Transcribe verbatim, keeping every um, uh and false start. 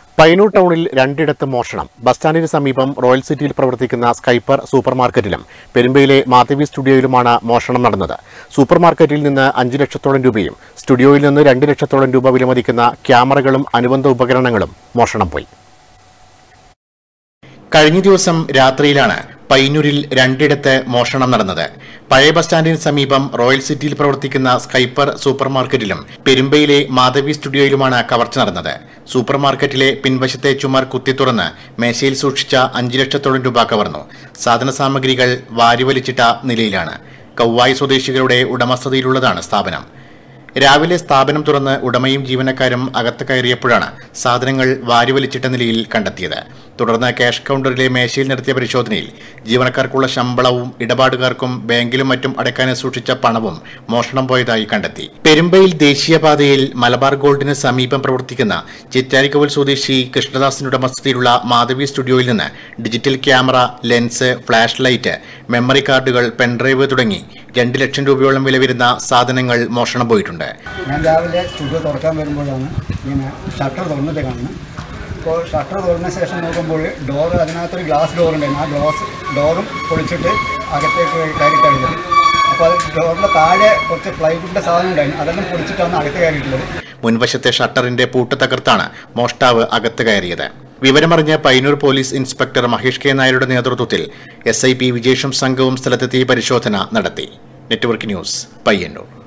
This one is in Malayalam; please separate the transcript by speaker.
Speaker 1: പയ്യന്നൂർ ടൗണിൽ രണ്ടിടത്ത് മോഷണം. ബസ് സ്റ്റാൻഡിന് സമീപം റോയൽ സിറ്റിയിൽ പ്രവർത്തിക്കുന്ന സ്കൈപ്പർ സൂപ്പർമാർക്കറ്റിലും പെരുമ്പയിലെ മാധവി സ്റ്റുഡിയോയിലുമാണ് മോഷണം നടന്നത്. സൂപ്പർമാർക്കറ്റിൽ നിന്ന് അഞ്ചു ലക്ഷത്തോളം രൂപയും സ്റ്റുഡിയോയിൽ നിന്ന് രണ്ട് ലക്ഷത്തോളം രൂപ വിലമതിക്കുന്ന ക്യാമറകളും അനുബന്ധ ഉപകരണങ്ങളും മോഷണം പോയി. കഴിഞ്ഞ ദിവസം രാത്രിയിലാണ് പയ്യന്നൂരിൽ രണ്ടിടത്ത് മോഷണം നടന്നത്. പഴയ ബസ് സ്റ്റാൻഡിന് സമീപം റോയൽ സിറ്റിയിൽ പ്രവർത്തിക്കുന്ന സ്കൈപ്പർ സൂപ്പർമാർക്കറ്റിലും പെരുമ്പയിലെ മാധവി സ്റ്റുഡിയോയിലുമാണ് കവർച്ച നടന്നത്. സൂപ്പർമാർക്കറ്റിലെ പിൻവശത്തെ ചുമർ കുത്തിത്തുറന്ന് മേശയിൽ സൂക്ഷിച്ച അഞ്ചു ലക്ഷത്തോളം രൂപ കവർന്നു. സാധന സാമഗ്രികൾ വാരിവലിച്ചിട്ട നിലയിലാണ്. കൗവായി സ്വദേശികളുടെ ഉടമസ്ഥതയിലുള്ളതാണ് സ്ഥാപനം. രാവിലെ സ്ഥാപനം തുറന്ന് ഉടമയും ജീവനക്കാരും അകത്ത് കയറിയപ്പോഴാണ് സാധനങ്ങൾ വാരിവലിച്ചിട്ട നിലയിൽ കണ്ടെത്തിയത്. തുടർന്ന് ക്യാഷ് കൗണ്ടറിലെ മേശയിൽ നടത്തിയ പരിശോധനയിൽ ജീവനക്കാർക്കുള്ള ശമ്പളവും ഇടപാടുകാർക്കും ബാങ്കിലും മറ്റും അടയ്ക്കാൻ സൂക്ഷിച്ച പണവും മോഷണം പോയതായി കണ്ടെത്തി. പെരുമ്പയിൽ ദേശീയപാതയിൽ മലബാർ ഗോൾഡിന് സമീപം പ്രവർത്തിക്കുന്ന ചിറ്റാരിക്കവൽ സ്വദേശി കൃഷ്ണദാസിന്റെ ഉടമസ്ഥതയിലുള്ള മാധവി സ്റ്റുഡിയോയിൽ നിന്ന് digital camera, lens, flash light, memory കാർഡുകൾ, പെൻഡ്രൈവ് തുടങ്ങി രണ്ട് ലക്ഷം രൂപയോളം വില വരുന്ന സാധനങ്ങൾ മോഷണം പോയിട്ടുണ്ട്.
Speaker 2: ഞാൻ രാവിലെ സ്റ്റുഡിയോ തുറക്കാൻ വരുമ്പോഴാണ് ഇങ്ങനെ ഷട്ടർ തുറന്നിട്ട് കാണുന്നത്. അപ്പോൾ ഷട്ടർ തുറന്ന ശേഷം നോക്കുമ്പോൾ ഡോറ്, അതിനകത്തൊരു ഗ്ലാസ് ഡോറുണ്ടായിരുന്നു. ആ ഗ്ലാസ് ഡോറും പൊളിച്ചിട്ട് അകത്തേക്ക് കയറി കഴിഞ്ഞത്. അപ്പോൾ അത് ഡോറിൻ്റെ താഴെ കുറച്ച് പ്ലൈവുഡിൻ്റെ സാധനം ഉണ്ടായിരുന്നു. അതെല്ലാം പൊളിച്ചിട്ടാണ് അകത്ത് കയറിയിട്ടുള്ളത്.
Speaker 1: മുൻവശത്തെ ഷട്ടറിന്റെ പൂട്ട് തകർത്താണ് മോഷ്ടാവ് അകത്ത് കയറിയത്. വിവരമറിഞ്ഞ Payyanur police inspector Mahesh K നായരുടെ നേതൃത്വത്തിൽ എസ് ഐ പി വിജേഷും സംഘവും സ്ഥലത്തെത്തി പരിശോധന നടത്തി. Network news, Payyanur.